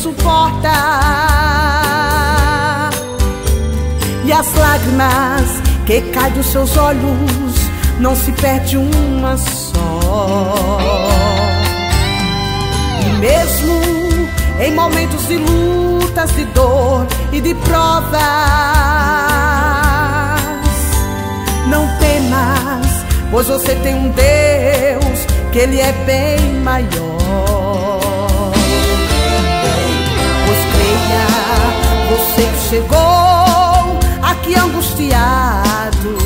suporta, e as lágrimas que caem dos seus olhos não se perde uma só. E mesmo em momentos de lutas, de dor e de provas, não temas, pois você tem um Deus que Ele é bem maior. Pois creia, você que chegou aqui angustiado,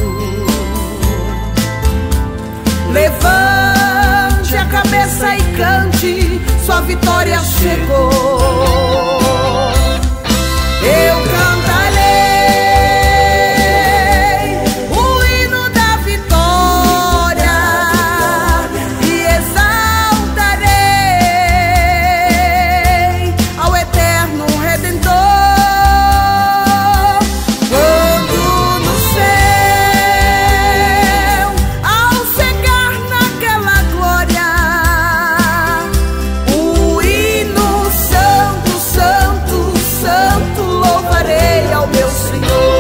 levante a cabeça e cante, sua vitória chegou. Eu cantarei o hino da vitória e exaltarei ao eterno Redentor. Quando no céu, ao chegar naquela glória, o hino santo, santo, santo louvarei ao meu Senhor.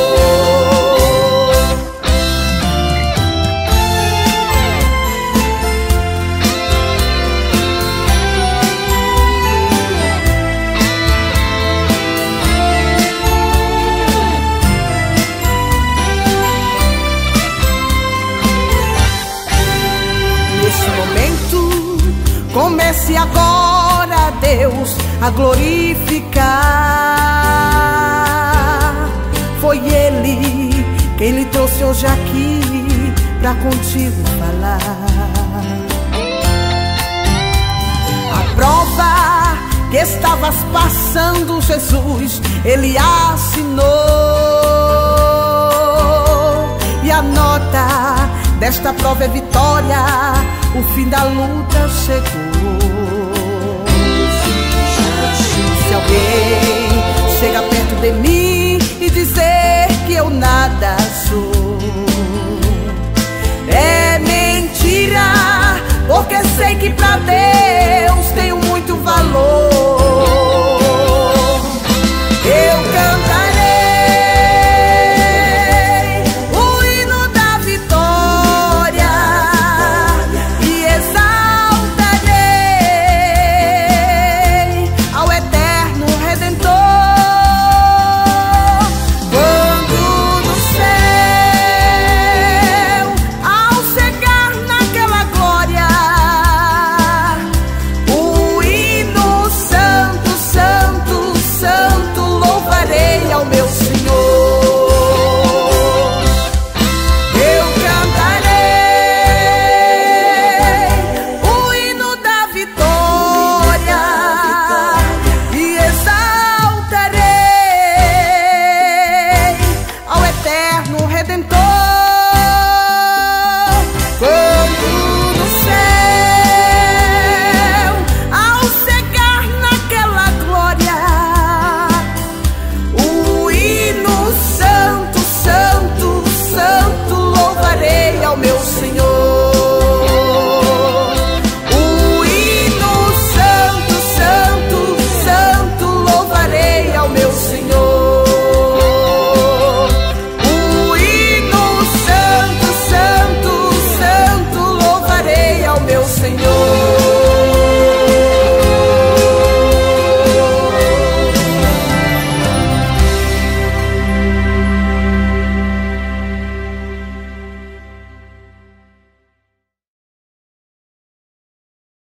Neste momento, comece agora, Deus, a glorificar. Foi Ele quem lhe trouxe hoje aqui pra contigo falar. A prova que estavas passando, Jesus, Ele assinou. E a nota desta prova é vitória, o fim da luta chegou. Se alguém chega perto de mim e dizer que eu nada sou,